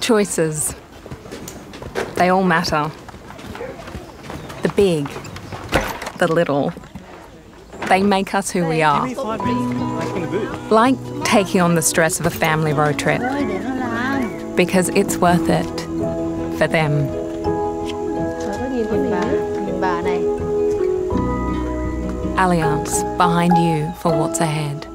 Choices. They all matter. The big, the little. They make us who we are. Like taking on the stress of a family road trip. Because it's worth it for them. Allianz, behind you for what's ahead.